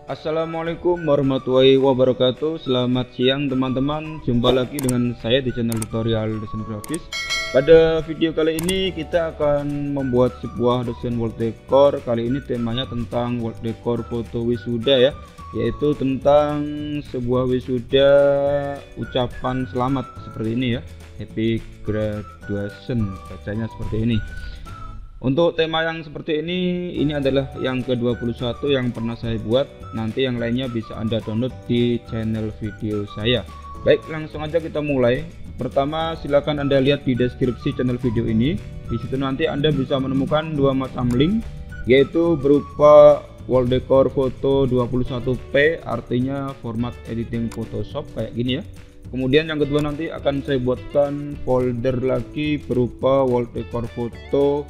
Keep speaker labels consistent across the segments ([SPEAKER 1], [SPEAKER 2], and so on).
[SPEAKER 1] Assalamualaikum warahmatullahi wabarakatuh. Selamat siang teman-teman. Jumpa lagi dengan saya di channel tutorial desain grafis. Pada video kali ini kita akan membuat sebuah desain wall decor. Kali ini temanya tentang wall decor foto wisuda ya, yaitu tentang sebuah wisuda ucapan selamat seperti ini ya. Happy graduation, bacanya seperti ini. Untuk tema yang seperti ini adalah yang ke-21 yang pernah saya buat. Nanti yang lainnya bisa Anda download di channel video saya. Baik, langsung aja kita mulai. Pertama, silakan Anda lihat di deskripsi channel video ini. Di situ nanti Anda bisa menemukan dua macam link, yaitu berupa wall decor foto 21p, artinya format editing Photoshop kayak gini ya. Kemudian yang kedua nanti akan saya buatkan folder lagi berupa wall decor foto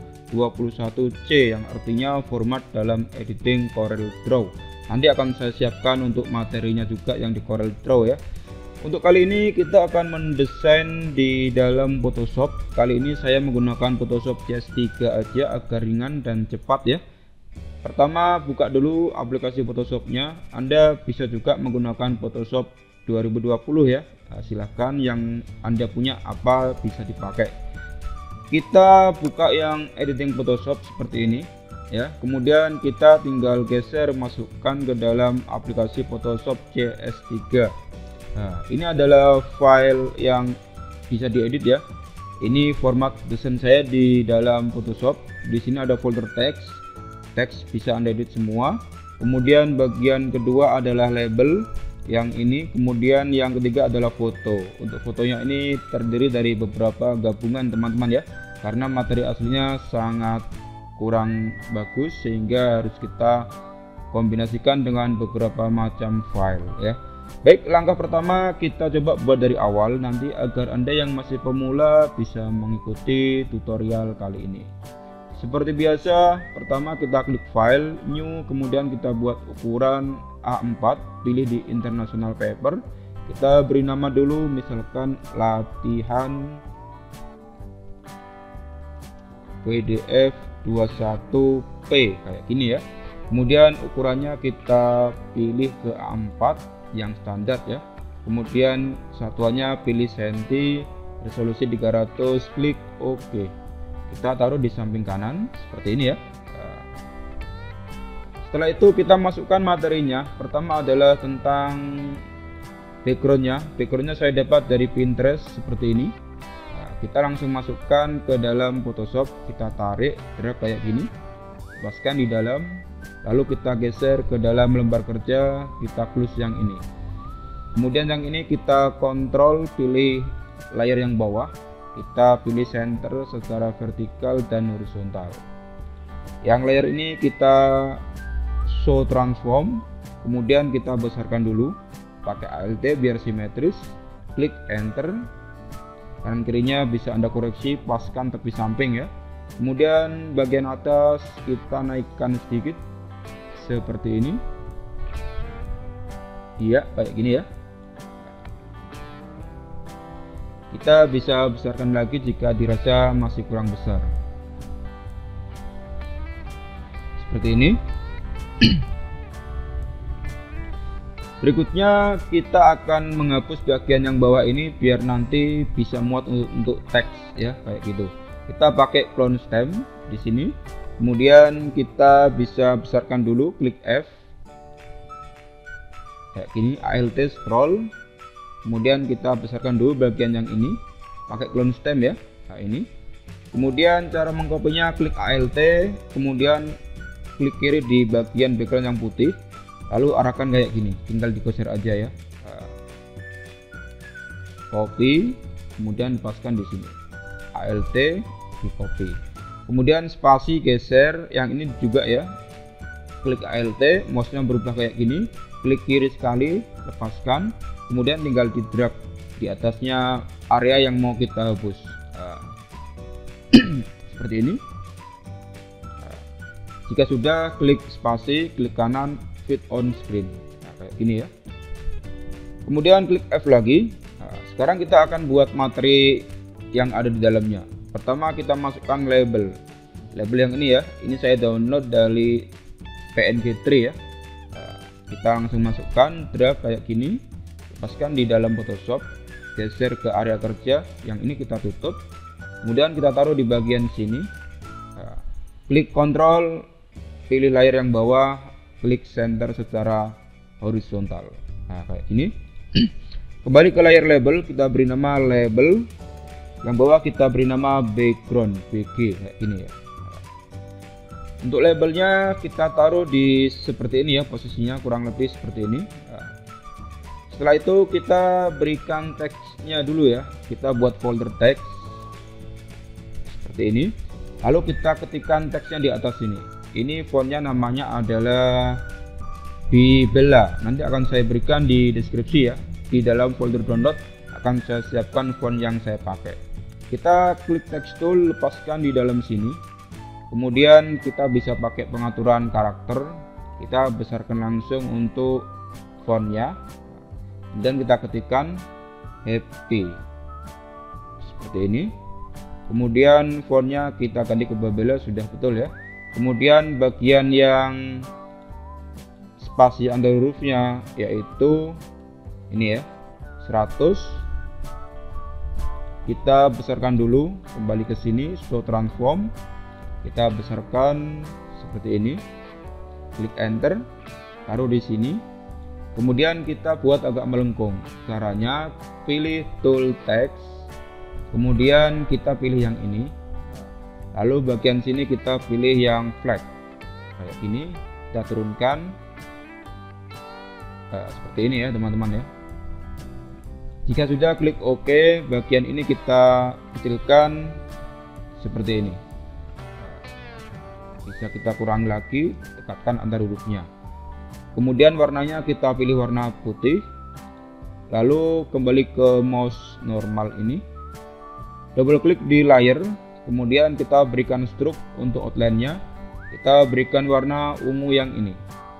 [SPEAKER 1] 21C yang artinya format dalam editing Corel Draw. Nanti akan saya siapkan untuk materinya juga yang di Corel Draw ya. Untuk kali ini kita akan mendesain di dalam Photoshop. Kali ini saya menggunakan Photoshop CS3 aja agar ringan dan cepat ya. Pertama, buka dulu aplikasi Photoshopnya. Anda bisa juga menggunakan Photoshop 2020 ya. Nah, silahkan yang Anda punya apa bisa dipakai. Kita buka yang editing Photoshop seperti ini ya. Kemudian kita tinggal geser, masukkan ke dalam aplikasi Photoshop CS3. Nah, ini adalah file yang bisa diedit ya. Ini format desain saya di dalam Photoshop. Di sini ada folder teks bisa Anda edit semua. Kemudian bagian kedua adalah label yang ini, kemudian yang ketiga adalah foto. Untuk fotonya ini terdiri dari beberapa gabungan teman-teman ya, karena materi aslinya sangat kurang bagus sehingga harus kita kombinasikan dengan beberapa macam file ya. Baik, langkah pertama kita coba buat dari awal nanti agar Anda yang masih pemula bisa mengikuti tutorial kali ini. Seperti biasa, pertama kita klik file, new, kemudian kita buat ukuran A4, pilih di international paper. Kita beri nama dulu, misalkan latihan PDF 21p kayak gini ya. Kemudian ukurannya kita pilih ke A4 yang standar ya. Kemudian satuannya pilih senti, resolusi 300, klik OK. Kita taruh di samping kanan seperti ini ya. Setelah itu kita masukkan materinya. Pertama adalah tentang backgroundnya. Backgroundnya saya dapat dari Pinterest seperti ini. Nah, kita langsung masukkan ke dalam Photoshop. Kita tarik, drag kayak gini, lepaskan di dalam. Lalu kita geser ke dalam lembar kerja. Kita close yang ini. Kemudian yang ini kita kontrol, pilih layer yang bawah. Kita pilih center secara vertikal dan horizontal. Yang layer ini kita show transform, kemudian kita besarkan dulu pakai Alt biar simetris. Klik enter, kanan kirinya bisa Anda koreksi, paskan tepi samping ya. Kemudian bagian atas kita naikkan sedikit seperti ini. Iya, kayak gini ya. Kita bisa besarkan lagi jika dirasa masih kurang besar. Seperti ini. Berikutnya kita akan menghapus bagian yang bawah ini biar nanti bisa muat untuk teks ya, kayak gitu. Kita pakai clone stem di sini. Kemudian kita bisa besarkan dulu, klik F. Kayak gini, Alt scroll. Kemudian kita besarkan dulu bagian yang ini, pakai clone stem ya. Nah, ini. Kemudian cara mengkopinya klik Alt, kemudian klik kiri di bagian background yang putih, lalu arahkan kayak gini, tinggal digeser aja ya. Copy, kemudian paskan di sini. Alt, di copy. Kemudian spasi geser, yang ini juga ya. Klik Alt, mouse-nya berubah kayak gini, klik kiri sekali, lepaskan. Kemudian tinggal di drag di atasnya area yang mau kita hapus. Seperti ini. Jika sudah, klik spasi, klik kanan, fit on screen. Nah, kayak gini ya. Kemudian klik F lagi. Nah, sekarang kita akan buat materi yang ada di dalamnya. Pertama kita masukkan label. Label yang ini ya. Ini saya download dari PNG3 ya. kita langsung masukkan, drag kayak gini, lepaskan di dalam Photoshop, geser ke area kerja, yang ini kita tutup, kemudian kita taruh di bagian sini. Klik Ctrl, pilih layer yang bawah, klik center secara horizontal. Nah, kayak gini. Kembali ke layar label, kita beri nama label, yang bawah kita beri nama background, BG, kayak gini ya. Untuk labelnya kita taruh di seperti ini ya, posisinya kurang lebih seperti ini. Setelah itu kita berikan teksnya dulu ya, kita buat folder teks seperti ini. Lalu kita ketikkan teksnya di atas sini. Ini fontnya namanya adalah Bibella, nanti akan saya berikan di deskripsi ya. Di dalam folder download akan saya siapkan font yang saya pakai. Kita klik text tool, lepaskan di dalam sini. Kemudian kita bisa pakai pengaturan karakter, kita besarkan langsung untuk fontnya, dan kita ketikkan happy seperti ini. Kemudian fontnya kita ganti ke Bibella, sudah betul ya. Kemudian bagian yang spasi antara hurufnya yaitu ini ya, 100, kita besarkan dulu, kembali ke sini, show transform, kita besarkan seperti ini, klik enter, taruh di sini. Kemudian kita buat agak melengkung. Caranya pilih tool text, kemudian kita pilih yang ini, lalu bagian sini kita pilih yang flat kayak gini, kita turunkan seperti ini ya teman-teman ya. Jika sudah, klik OK, bagian ini kita kecilkan seperti ini. Bisa kita kurangi lagi, dekatkan antar hurufnya. Kemudian warnanya kita pilih warna putih. Lalu kembali ke mouse normal ini, double klik di layer, kemudian kita berikan stroke untuk outline-nya. Kita berikan warna ungu yang ini.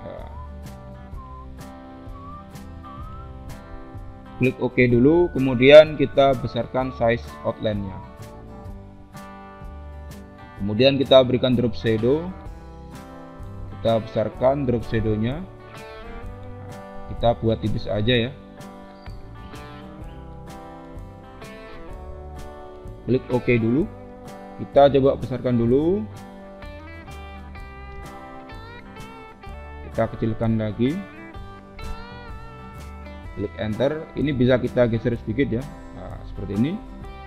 [SPEAKER 1] Klik OK dulu, kemudian kita besarkan size outline-nya. Kemudian kita berikan drop shadow, kita besarkan drop shadow-nya, kita buat tipis aja ya. Klik OK dulu, kita coba besarkan dulu, kita kecilkan lagi, klik enter. Ini bisa kita geser sedikit ya, nah, seperti ini.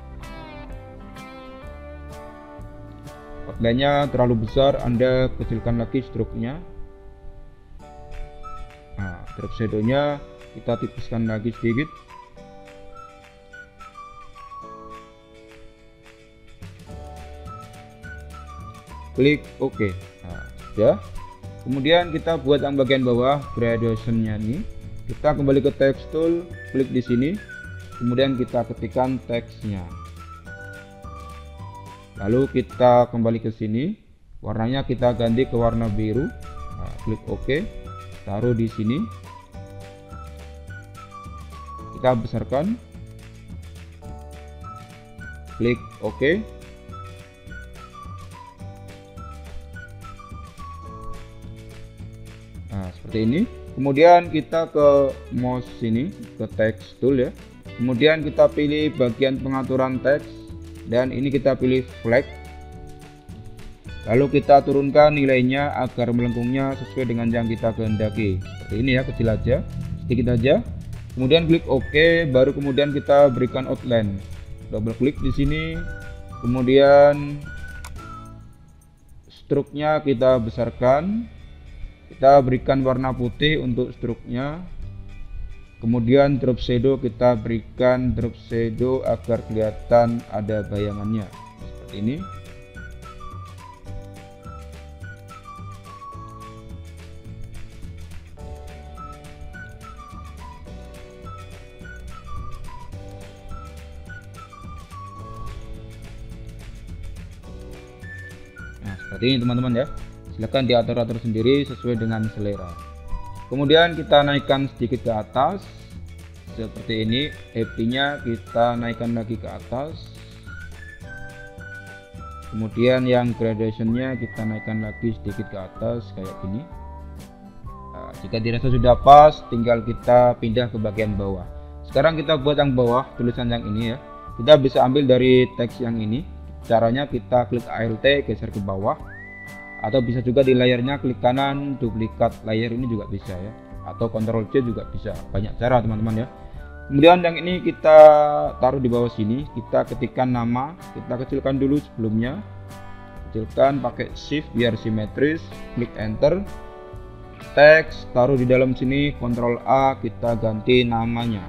[SPEAKER 1] Outline-nya terlalu besar, Anda kecilkan lagi stroke-nya. Nah, drop shadow-nya kita tipiskan lagi sedikit. Klik OK. Nah, sudah. Kemudian kita buat yang bagian bawah gradation-nya nih. Kita kembali ke text tool, klik di sini, kemudian kita ketikkan teksnya. Lalu kita kembali ke sini, warnanya kita ganti ke warna biru. Nah, klik OK, taruh di sini. Kita besarkan, klik OK. Nah, seperti ini. Kemudian kita ke mouse sini, ke text tool ya. Kemudian kita pilih bagian pengaturan teks, dan ini kita pilih flag. Lalu kita turunkan nilainya agar melengkungnya sesuai dengan yang kita kehendaki. Seperti ini ya, kecil aja, sedikit aja. Kemudian klik OK, baru kemudian kita berikan outline. Double klik di sini, kemudian stroke-nya kita besarkan. Kita berikan warna putih untuk stroke-nya. Kemudian drop shadow, kita berikan drop shadow agar kelihatan ada bayangannya. Seperti ini. Nah, seperti ini teman-teman ya. Silahkan diatur-atur sendiri sesuai dengan selera. Kemudian kita naikkan sedikit ke atas seperti ini. Happy-nya kita naikkan lagi ke atas. Kemudian yang gradation-nya kita naikkan lagi sedikit ke atas kayak gini. Nah, Jika dirasa sudah pas, tinggal kita pindah ke bagian bawah. Sekarang kita buat yang bawah, tulisan yang ini ya. Kita bisa ambil dari teks yang ini. Caranya kita klik Alt geser ke bawah, atau bisa juga di layarnya klik kanan duplikat layar, ini juga bisa ya, atau Ctrl C juga bisa. Banyak cara teman-teman ya. Kemudian yang ini kita taruh di bawah sini, kita ketikkan nama, kita kecilkan dulu sebelumnya, kecilkan pakai shift biar simetris, klik enter. Teks taruh di dalam sini, Ctrl A, kita ganti namanya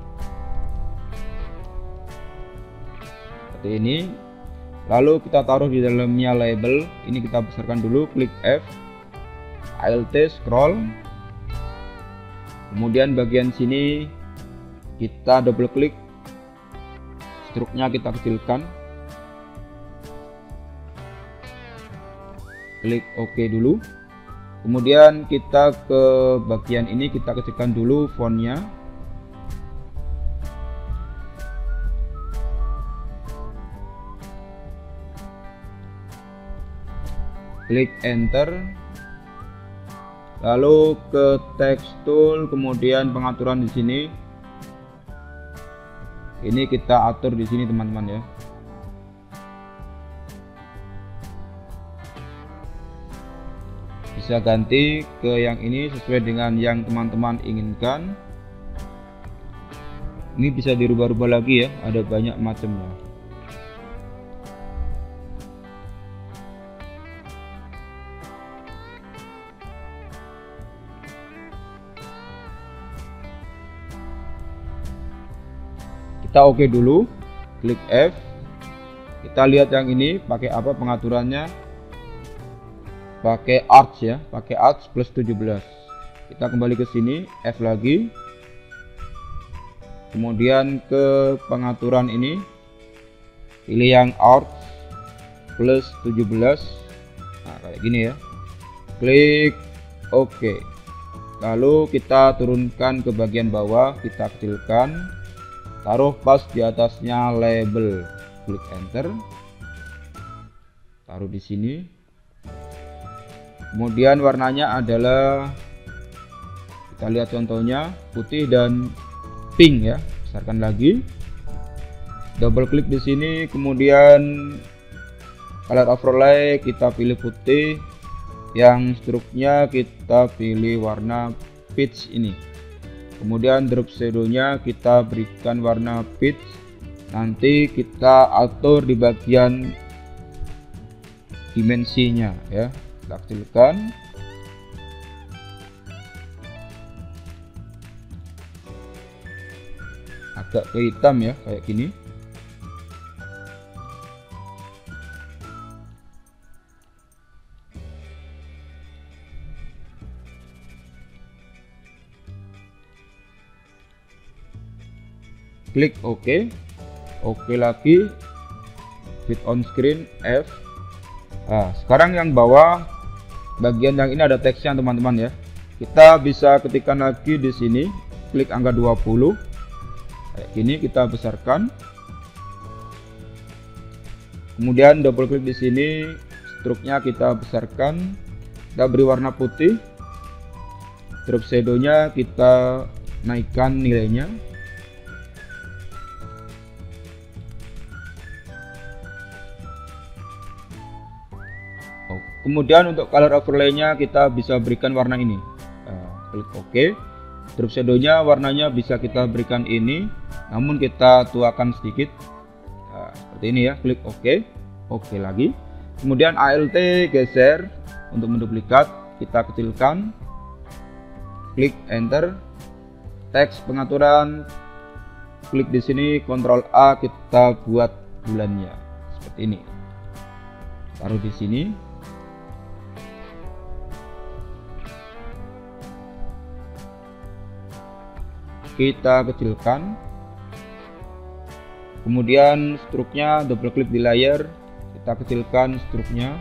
[SPEAKER 1] seperti ini. Lalu kita taruh di dalamnya label, ini kita besarkan dulu, klik F, Alt scroll, kemudian bagian sini kita double klik, struknya kita kecilkan, klik OK dulu. Kemudian kita ke bagian ini, kita kecilkan dulu fontnya, klik enter. Lalu ke text tool, kemudian pengaturan di sini. Ini kita atur di sini teman-teman ya. Bisa ganti ke yang ini sesuai dengan yang teman-teman inginkan. Ini bisa dirubah-rubah lagi ya, ada banyak macamnya. Kita oke dulu, klik F. Kita lihat yang ini pakai apa pengaturannya, pakai arch ya, pakai arch plus 17. Kita kembali ke sini, F lagi, kemudian ke pengaturan ini, pilih yang arch plus 17. Nah kayak gini ya, klik OK. Lalu kita turunkan ke bagian bawah, kita kecilkan, taruh pas di atasnya label, klik enter, taruh di sini. Kemudian warnanya adalah, kita lihat contohnya, putih dan pink ya. Besarkan lagi, double klik di sini, kemudian color overlay kita pilih putih, yang struknya kita pilih warna peach ini. Kemudian drop shadow-nya kita berikan warna peach. Nanti kita atur di bagian dimensinya ya. Kita kecilkan. Agak ke hitam ya, kayak gini. Klik OK, OK lagi, fit on screen F. Nah, sekarang yang bawah, bagian yang ini ada teksnya teman-teman ya. Kita bisa ketikkan lagi di sini, klik angka 20, kayak gini, kita besarkan. Kemudian double klik di sini, struknya kita besarkan, kita beri warna putih. Drop shadow-nya kita naikkan nilainya. Kemudian untuk color overlay-nya kita bisa berikan warna ini. Klik OK. Drop shadow-nya warnanya bisa kita berikan ini, namun kita tuakan sedikit. Seperti ini ya. Klik OK. OK lagi. Kemudian Alt geser untuk menduplikat, kita kecilkan. Klik enter. Teks pengaturan, klik di sini, Ctrl A, kita buat bulannya seperti ini. Taruh di sini. Kita kecilkan, kemudian struknya double klik di layar, kita kecilkan struknya,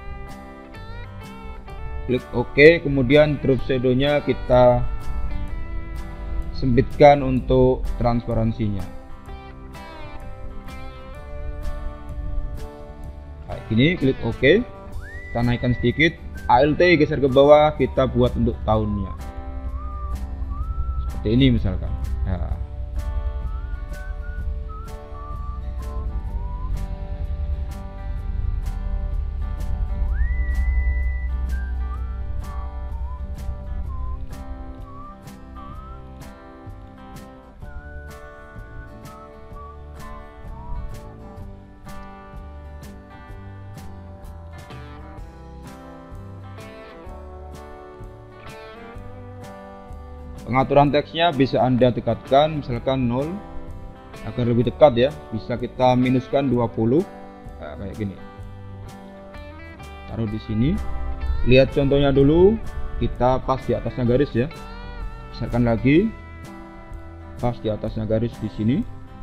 [SPEAKER 1] klik OK. Kemudian drop shadow-nya kita sempitkan untuk transparansinya kayak gini. Klik OK, kita naikkan sedikit, Alt geser ke bawah, kita buat untuk tahunnya. seperti ini misalkan. Nah, pengaturan teksnya bisa Anda tekatkan misalkan 0 agar lebih dekat ya, bisa kita minuskan 20. Nah, kayak gini. Taruh di sini. Lihat contohnya dulu, kita pas di atasnya garis ya. Misalkan lagi pas di atasnya garis di sini.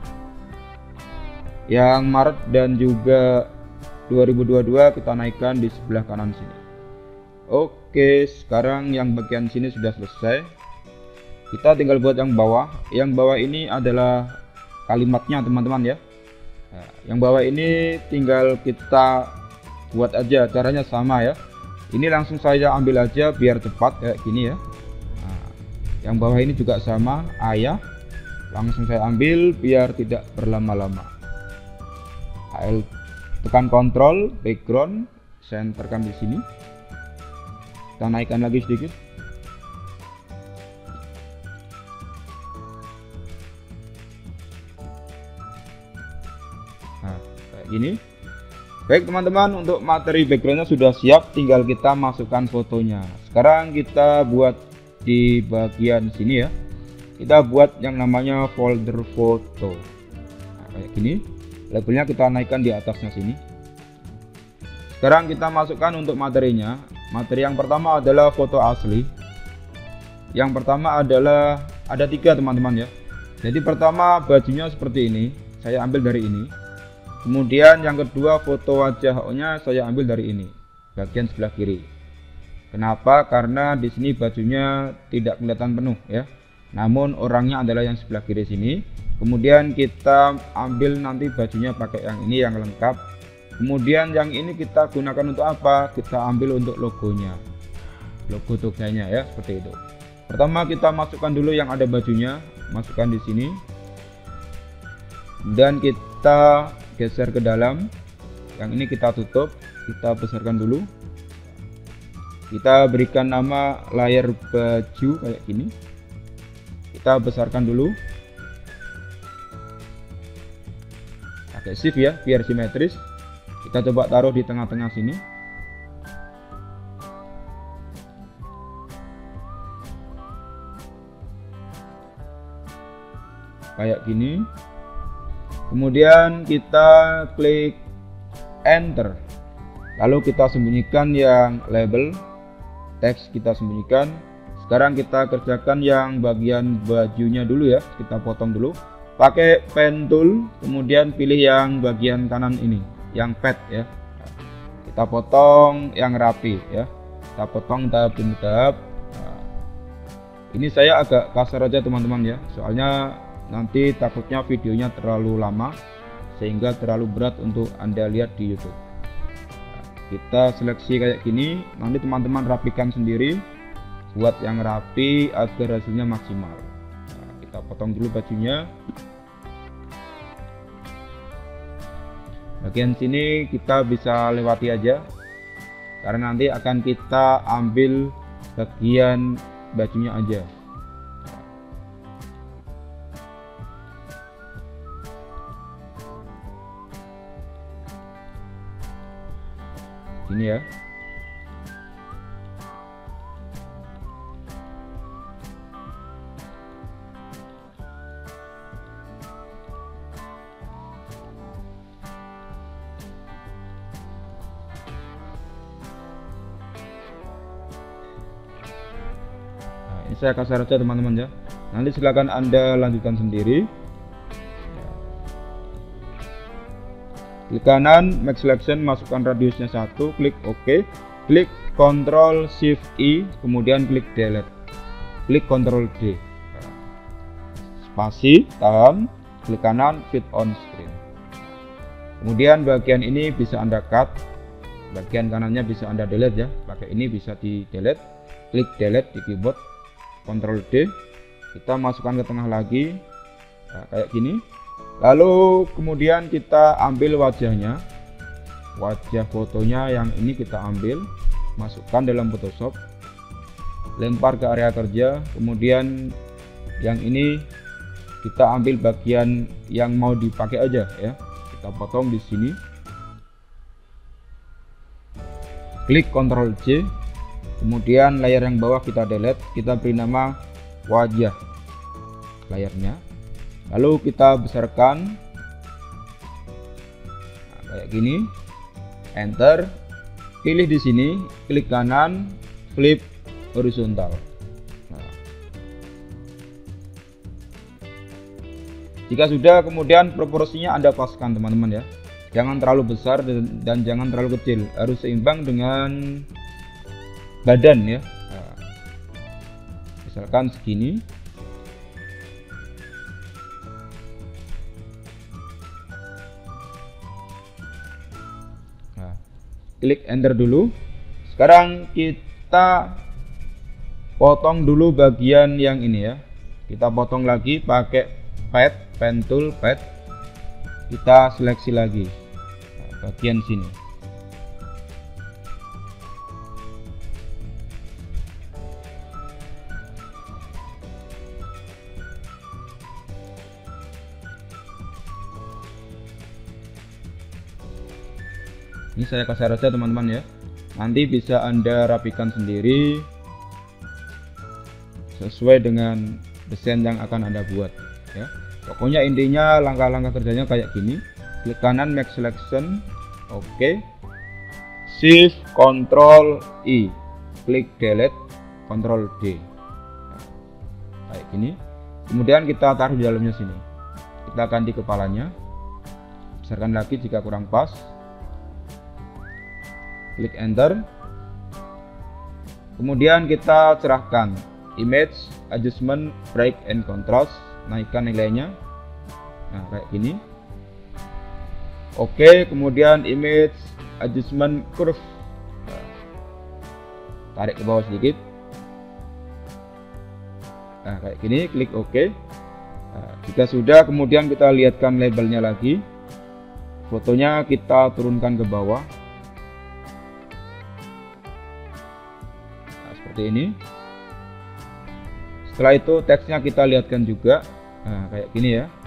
[SPEAKER 1] Yang Maret dan juga 2022 kita naikkan di sebelah kanan sini. Oke, sekarang yang bagian sini sudah selesai. Kita tinggal buat yang bawah. Yang bawah ini adalah kalimatnya teman-teman ya. Nah, yang bawah ini tinggal kita buat aja, caranya sama ya. Ini langsung saya ambil aja biar cepat kayak gini ya. Nah, yang bawah ini juga sama, ayah. Langsung saya ambil biar tidak berlama-lama. Tekan Ctrl, background, saya enterkan di sini. Kita naikkan lagi sedikit. Gini. Baik teman-teman, untuk materi backgroundnya sudah siap, tinggal kita masukkan fotonya. Sekarang kita buat di bagian sini ya, kita buat yang namanya folder foto. Nah, kayak gini, labelnya kita naikkan di atasnya sini. Sekarang kita masukkan untuk materinya. Materi yang pertama adalah foto asli. Yang pertama adalah ada 3 teman-teman ya. Jadi pertama bajunya seperti ini, saya ambil dari ini. Kemudian yang kedua foto wajahnya saya ambil dari ini, bagian sebelah kiri. Kenapa? Karena di sini bajunya tidak kelihatan penuh ya. Namun orangnya adalah yang sebelah kiri sini. Kemudian kita ambil nanti bajunya pakai yang ini yang lengkap. Kemudian yang ini kita gunakan untuk apa? Kita ambil untuk logonya. Logo toganya ya, seperti itu. Pertama kita masukkan dulu yang ada bajunya, masukkan di sini. Dan kita geser ke dalam. Yang ini kita tutup, kita besarkan dulu. Kita berikan nama layar baju kayak gini. Kita besarkan dulu. Pakai shift ya biar simetris. Kita coba taruh di tengah-tengah sini. Kayak gini. Kemudian kita klik enter, lalu kita sembunyikan yang label, teks kita sembunyikan. Sekarang kita kerjakan yang bagian bajunya dulu ya, kita potong dulu pakai pen tool. Kemudian pilih yang bagian kanan ini, yang pad ya, kita potong yang rapi ya, kita potong tahap demi tahap. Nah, ini saya agak kasar aja teman-teman ya, soalnya nanti takutnya videonya terlalu lama sehingga terlalu berat untuk Anda lihat di YouTube. Kita seleksi kayak gini, nanti teman-teman rapikan sendiri, buat yang rapi agar hasilnya maksimal. Nah, kita potong dulu bajunya. Bagian sini kita bisa lewati aja karena nanti akan kita ambil bagian bajunya aja. Ini ya. Nah, ini saya kasar aja teman-teman ya. Nanti silakan Anda lanjutkan sendiri. Klik kanan, make selection, masukkan radiusnya 1, klik OK, klik Ctrl Shift I, kemudian klik delete, klik Ctrl D, spasi, tahan, klik kanan, fit on screen. Kemudian bagian ini bisa Anda cut, bagian kanannya bisa Anda delete ya, pakai ini bisa di delete, klik delete di keyboard, Ctrl D, kita masukkan ke tengah lagi, nah, kayak gini. Lalu kemudian kita ambil wajahnya, wajah fotonya yang ini kita ambil, masukkan dalam Photoshop, lempar ke area kerja. Kemudian yang ini kita ambil bagian yang mau dipakai aja ya, kita potong di sini, klik Ctrl J, kemudian layer yang bawah kita delete, kita beri nama wajah layarnya, lalu kita besarkan, nah, kayak gini, enter, pilih di sini, klik kanan, flip horizontal. Nah, jika sudah, kemudian proporsinya Anda paskan teman-teman ya, jangan terlalu besar dan jangan terlalu kecil, harus seimbang dengan badan ya. Nah, misalkan segini. Nah, klik enter dulu. Sekarang kita potong dulu bagian yang ini ya, kita potong lagi pakai pen tool, kita seleksi lagi, nah, bagian sini. Ini saya kasar aja teman-teman ya, nanti bisa Anda rapikan sendiri sesuai dengan desain yang akan Anda buat ya. Pokoknya intinya langkah-langkah kerjanya kayak gini, klik kanan make selection, oke, shift Ctrl I, klik delete, Ctrl D, nah, kayak gini. Kemudian kita taruh di dalamnya sini, kita ganti kepalanya, besarkan lagi jika kurang pas, klik enter. Kemudian kita cerahkan image, adjustment, break and contrast, naikkan nilainya, nah kayak gini. Oke, kemudian image, adjustment, curve, nah, tarik ke bawah sedikit, nah kayak gini, klik OK. Nah, jika sudah, kemudian kita lihatkan labelnya lagi, fotonya kita turunkan ke bawah, nah, seperti ini. Setelah itu teksnya kita lihatkan juga, nah kayak gini ya.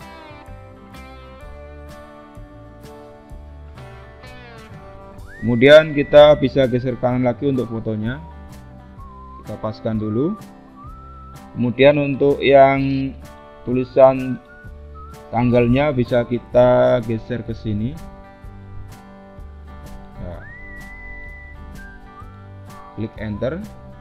[SPEAKER 1] Kemudian kita bisa geser kanan lagi untuk fotonya, kita paskan dulu. Kemudian untuk yang tulisan tanggalnya bisa kita geser ke sini. Nah, klik enter.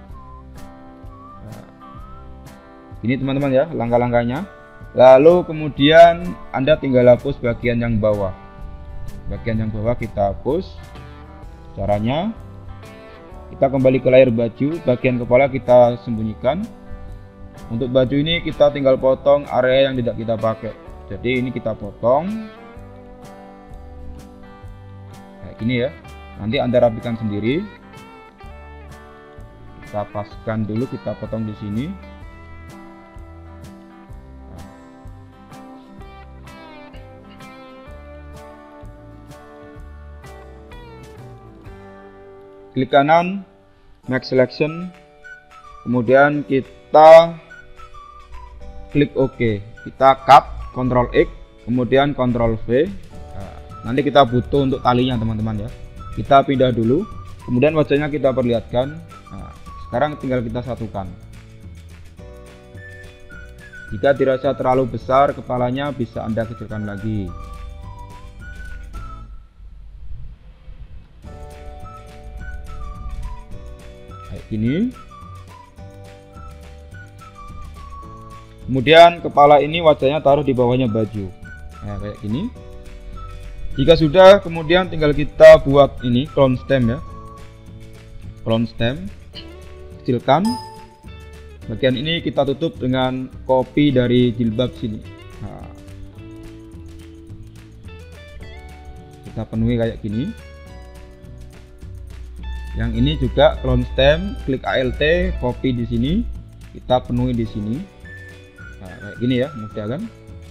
[SPEAKER 1] Ini teman-teman ya langkah-langkahnya. Lalu kemudian Anda tinggal hapus bagian yang bawah. Bagian yang bawah kita hapus. Caranya kita kembali ke layar baju, bagian kepala kita sembunyikan. Untuk baju ini kita tinggal potong area yang tidak kita pakai. Jadi ini kita potong kayak gini ya. Nanti Anda rapikan sendiri. Kita paskan dulu, kita potong di sini. Klik kanan, make selection, kemudian kita klik OK, kita cut, Ctrl X, kemudian Ctrl V. Nah, nanti kita butuh untuk talinya teman-teman ya. Kita pindah dulu, kemudian wajahnya kita perlihatkan. Nah, sekarang tinggal kita satukan. Jika dirasa terlalu besar kepalanya, bisa Anda kecilkan lagi. Kayak gini. Kemudian kepala ini wajahnya taruh di bawahnya baju. Nah, kayak gini. Jika sudah, kemudian tinggal kita buat ini clone stem ya. Clone stem. Kecilkan. Bagian ini kita tutup dengan copy dari jilbab sini. Nah, kita penuhi kayak gini. Yang ini juga clone stem, klik Alt, copy di sini, kita penuhi di sini. kayak gini ya, mudah kan.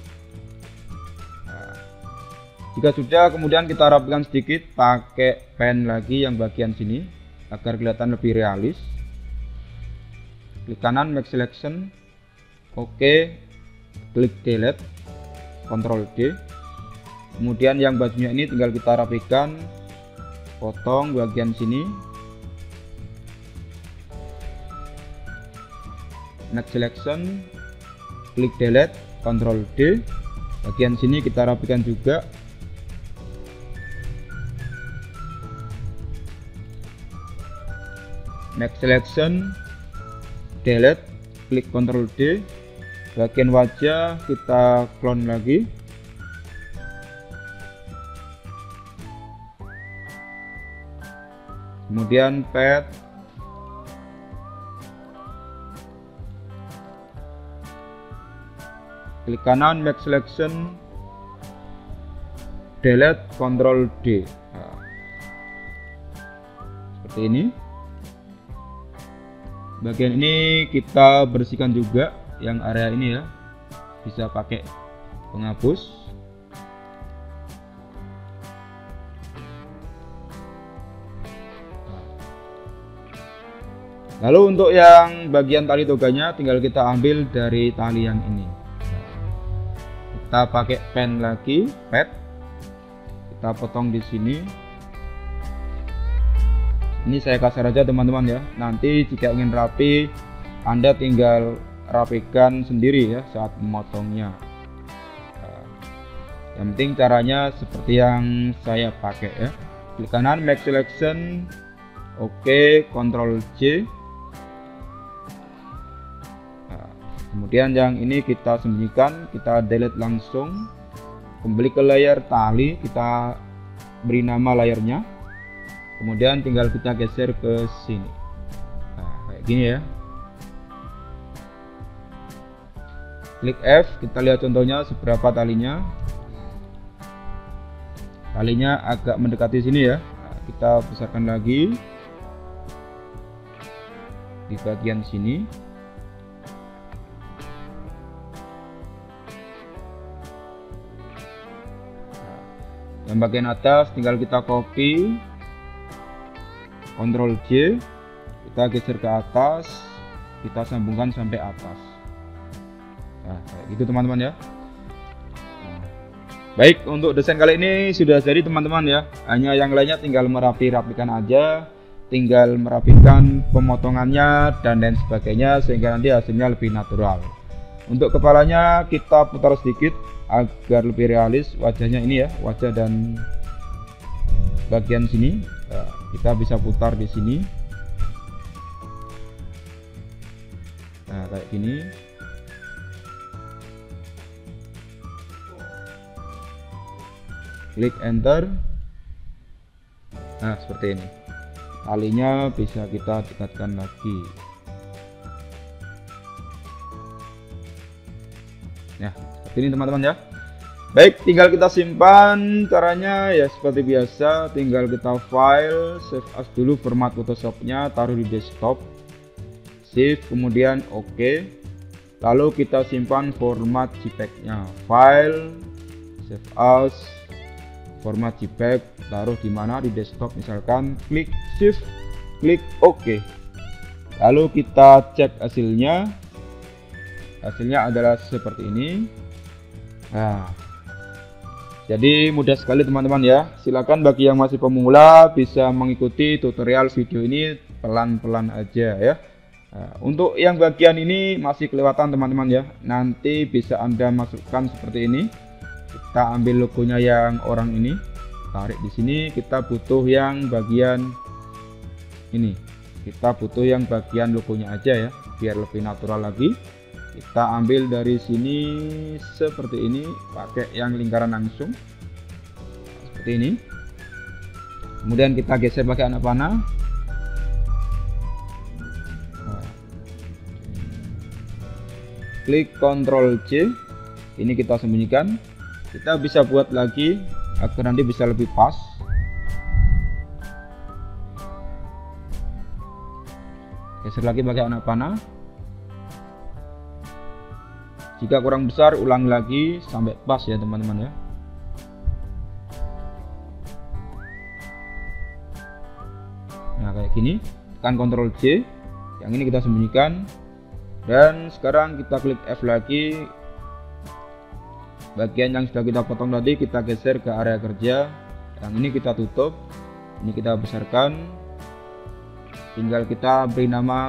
[SPEAKER 1] Nah, jika sudah, kemudian kita rapikan sedikit pakai pen lagi yang bagian sini agar kelihatan lebih realis. Klik kanan make selection, oke, klik delete, Ctrl D. Kemudian yang bajunya ini tinggal kita rapikan, potong bagian sini, make selection, klik delete, Ctrl D. Bagian sini kita rapikan juga. Make selection, delete, klik Ctrl D. Bagian wajah kita clone lagi. Kemudian pet, klik kanan make selection, delete, Ctrl D. Nah, seperti ini. Bagian ini kita bersihkan juga yang area ini ya, bisa pakai penghapus. Lalu untuk yang bagian tali toganya tinggal kita ambil dari tali yang ini. Kita pakai pen lagi, pet. Kita potong di sini. Ini saya kasar aja teman-teman ya. Nanti jika ingin rapi, Anda tinggal rapikan sendiri ya saat memotongnya. Yang penting caranya seperti yang saya pakai ya. Klik kanan make selection, oke, Ctrl C. Kemudian yang ini kita sembunyikan, kita delete langsung. Kembali ke layer tali, kita beri nama layernya. Kemudian tinggal kita geser ke sini. Nah, kayak gini ya. Klik F, kita lihat contohnya seberapa talinya. Talinya agak mendekati sini ya. Nah, kita besarkan lagi di bagian sini. Yang bagian atas tinggal kita copy, Ctrl J, kita geser ke atas, kita sambungkan sampai atas. Nah, kayak gitu teman-teman ya. Nah, baik, untuk desain kali ini sudah jadi teman-teman ya. Hanya yang lainnya tinggal merapikan aja, tinggal merapikan pemotongannya dan lain sebagainya sehingga nanti hasilnya lebih natural. Untuk kepalanya kita putar sedikit agar lebih realis wajahnya ini ya, wajah dan bagian sini. Nah, kita bisa putar di sini. Nah, kayak gini. Klik enter. Nah, seperti ini. Talinya bisa kita dekatkan lagi. Ya, seperti ini teman-teman ya. Baik, tinggal kita simpan. Caranya ya seperti biasa, tinggal kita file, save as dulu format Photoshopnya, taruh di desktop, save, kemudian oke. Lalu kita simpan format JPEG-nya, file, save as, format JPEG, taruh di mana, di desktop misalkan, klik shift, klik oke. Lalu kita cek hasilnya. Hasilnya adalah seperti ini. Nah, jadi mudah sekali teman-teman ya. Silakan bagi yang masih pemula bisa mengikuti tutorial video ini pelan-pelan aja ya. Nah, untuk yang bagian ini masih kelewatan teman-teman ya. Nanti bisa Anda masukkan seperti ini. Kita ambil logonya yang orang ini, tarik di sini. Kita butuh yang bagian ini. Kita butuh yang bagian logonya aja ya, biar lebih natural lagi. Kita ambil dari sini seperti ini, pakai yang lingkaran langsung seperti ini. Kemudian kita geser pakai anak panah. Klik Ctrl C, ini kita sembunyikan. Kita bisa buat lagi agar nanti bisa lebih pas. Geser lagi pakai anak panah. Jika kurang besar, ulangi lagi sampai pas ya teman-teman ya. Nah kayak gini, tekan Ctrl J, yang ini kita sembunyikan, dan sekarang kita klik F lagi. Bagian yang sudah kita potong tadi kita geser ke area kerja, yang ini kita tutup, ini kita besarkan, tinggal kita beri nama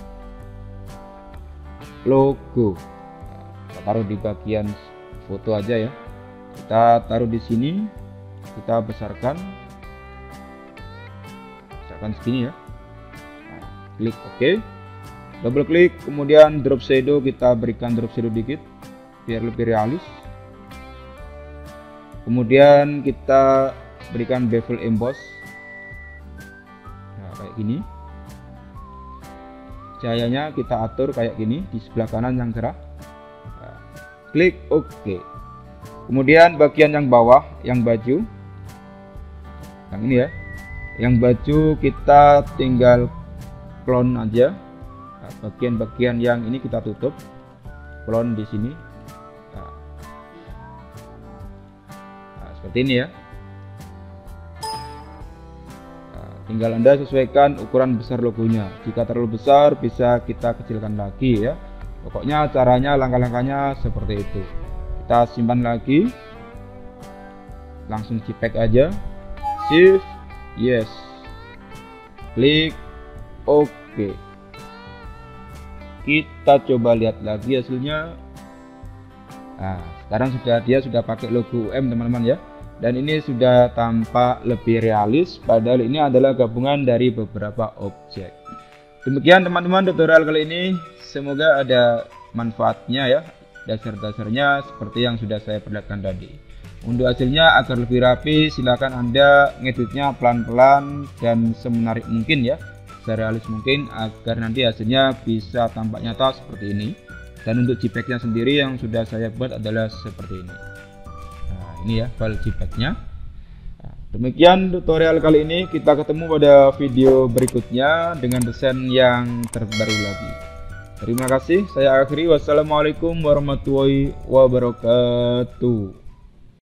[SPEAKER 1] logo. Kita taruh di bagian foto aja ya, kita taruh di sini, kita besarkan segini ya. Nah, klik OK, double klik, kemudian drop shadow, kita berikan drop shadow dikit biar lebih realis. Kemudian kita berikan bevel emboss. Nah kayak gini, cahayanya kita atur kayak gini di sebelah kanan yang cerah. Nah, klik OK. Kemudian bagian yang bawah, yang baju, yang ini ya, yang baju kita tinggal clone aja. Nah, bagian-bagian yang ini kita tutup, clone di sini. Nah, seperti ini ya. Nah, tinggal Anda sesuaikan ukuran besar logonya. Jika terlalu besar bisa kita kecilkan lagi ya. Pokoknya caranya, langkah-langkahnya seperti itu. Kita simpan lagi, langsung JPEG aja, Shift yes, klik OK. Kita coba lihat lagi hasilnya. Nah sekarang dia sudah pakai logo UM teman-teman ya, dan ini sudah tampak lebih realis, padahal ini adalah gabungan dari beberapa objek. Demikian teman-teman tutorial kali ini, semoga ada manfaatnya ya. Dasar-dasarnya seperti yang sudah saya perlihatkan tadi. Untuk hasilnya agar lebih rapi, silakan Anda ngeditnya pelan-pelan dan semenarik mungkin ya, serealis mungkin, agar nanti hasilnya bisa tampak nyata seperti ini. Dan untuk JPEG-nya sendiri yang sudah saya buat adalah seperti ini. Nah ini ya file JPEG-nya. Nah, demikian tutorial kali ini, kita ketemu pada video berikutnya dengan desain yang terbaru lagi. Terima kasih, saya akhiri. Wassalamualaikum warahmatullahi wabarakatuh.